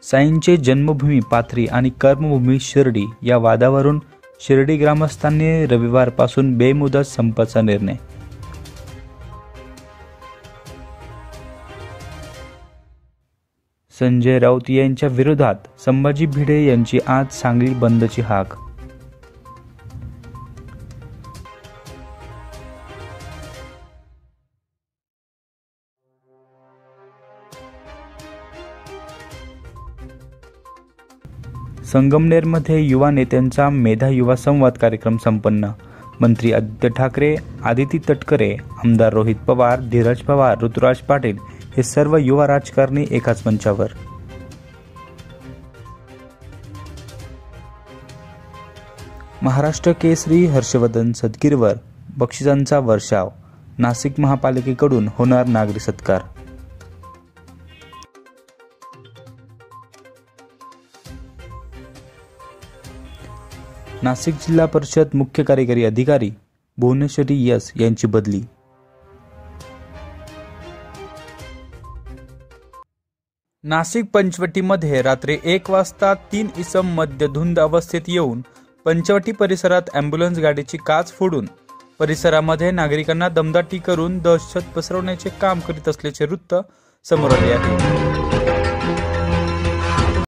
साईंचे जन्मभूमी पाथरी आणि कर्मभूमी शिर्डी या वादावरून शिर्डी ग्रामस्थांनी रविवारपासून बेमुदत संपाचा निर्णय. संजय राऊत यांच्या विरोधात संभाजी भिडे यांची आज सांगली बंदची हाक. संगमनेरमध्ये युवा नेत्यांचा मेधा युवा संवाद कार्यक्रम संपन्न. मंत्री आदित्य ठाकरे, आदिती तटकरे, आमदार रोहित पवार, धीरज पवार, ऋतुराज पाटील हे सर्व युवा राजकारणी एकाच मंचावर. महाराष्ट्र केसरी हर्षवर्धन सदगीरवर बक्षिसांचा वर्षाव. नाशिक महापालिकेकडून होणार नागरी सत्कार. नाशिक जिल्हा परिषद मुख्य कार्यकारी अधिकारी भुवनेश्वरी यस यांची बदली. नाशिक पंचवटीमध्ये रात्री 1 वाजता 3 इसम मद्यधुंद अवस्थेत येऊन पंचवटी परिसरात अँब्युलन्स गाडीची काच फोडून परिसरामध्ये नागरिकांना दमदाटी करून दहशत पसरवण्याचे काम करीत असल्याचे वृत्त समोर आले आहे.